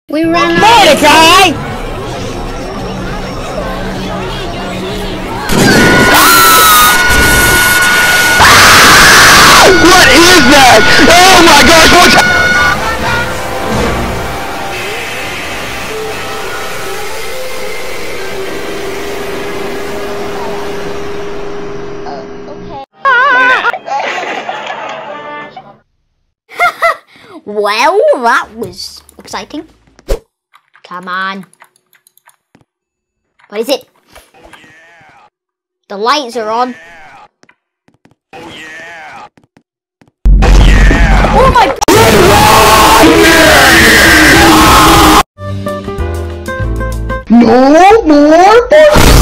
We ran out. Mordecai! What is that? Oh my gosh, what's... Well, that was exciting. Come on. What is it? The lights are on. Oh my... No more